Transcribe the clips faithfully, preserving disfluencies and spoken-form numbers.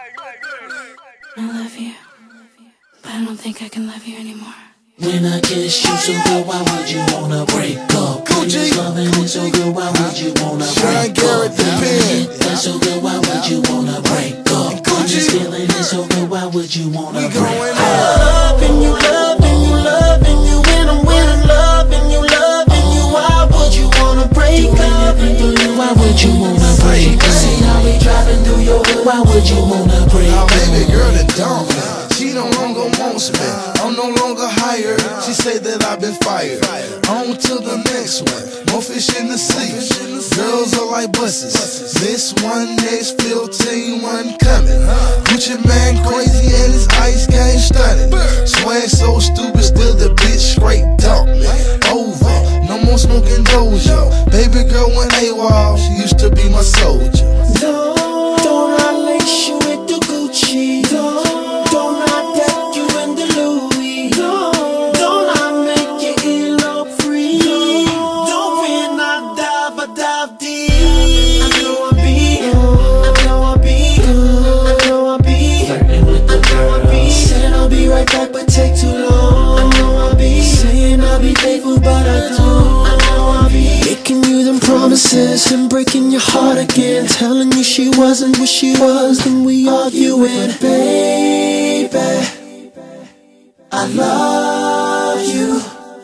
I love you, but I don't think I can love you anymore. When I kiss you so good, why would you wanna break up? When this loving is so good, why would you wanna break up? When it's so good, why would you wanna break up? When this feeling is so good, why would you wanna break up? Loving you, loving you, loving you, when I'm when I'm loving you, loving you, why would you wanna break up? Why would you wanna break up? See how we driving through your hood, why would you wanna break up? Now baby girl that dumb me, she no longer wants me, I'm no longer hired. She say that I've been fired. On to the next one, more fish in the sea. Girls are like buses, this one, next fifteen, one coming. Gucci man crazy and his ice game stunning. Swag so stupid, still the bitch straight dump me. Over, no more smoking doja. Baby girl went AWOL, she used to be my soldier. Don't, don't I lace you with the Gucci? Don't, don't I deck you in the Louis? Don't, don't I make you elope free? Don't when I dive, I dive deep. I know I be, I know I be, I know I be, flirting with the girls. Saying I'll be right back, but take too long. I know I be saying I'll be faithful, but I don't. I know I be making you them promises and breaking your heart again, telling you she wasn't what she was, then we arguing. But baby, I love you.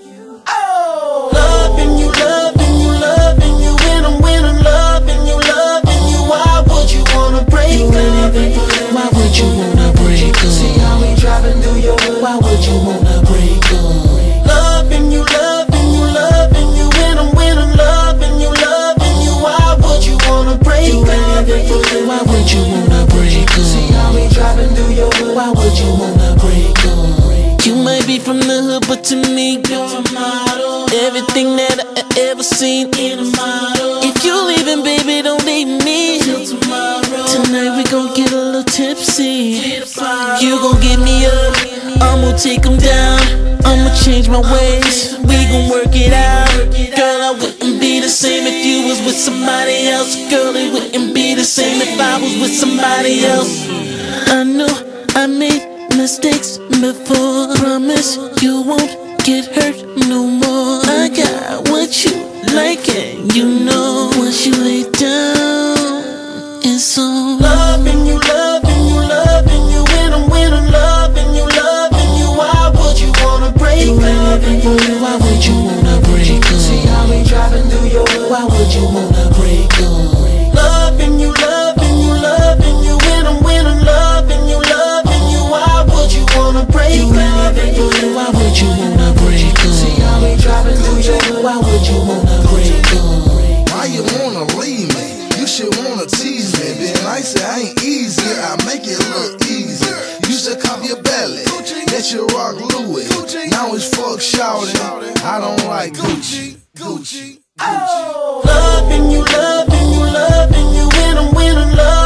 Oh, loving you, loving you, loving you, when I'm when I'm loving you, loving you. Why would you wanna break up? Why would you wanna break up? See how we driving through your hood, why would you wanna break up? Loving you, loving you, loving you, when I'm when I'm loving you, loving you. Why would you wanna break up? Why would you wanna break up? See how we driving through your hood, why would you wanna break up? You might be from the hood, but to me you're a model. Everything that I ever seen in a model. If you leaving, baby, don't leave me till tomorrow. Tonight we gon' get a little tipsy. You gon' get me up, I'ma take 'em down. I'ma change my ways, we gon' work it out. Girl, I wouldn't be the same if you was with somebody else. Girl, it wouldn't be the same if I was with somebody else. I know I made mistakes before, promise you won't get hurt no more. I got what you like and you know, once you lay down, it's on. Loving you, loving you, loving you, when I'm when I'm loving you, loving you. Why would you wanna break up? Why would you wanna break up? See how we driving through your hood, why would you wanna break up? Loving you, loving you, loving you, when I'm when I'm loving you, loving you. Why would you wanna break up? Why would you wanna break up? See how we driving through your hood, why would you wanna break up? Why you wanna leave me? You should wanna tease me. Being nice, it ain't easy, I make it look easy. Used to cop your belly, let you rock Louis. Now it's fuck shouting, I don't like Gucci, Gucci, Gucci. Oh, loving you, loving you, loving you, when I'm when I'm loving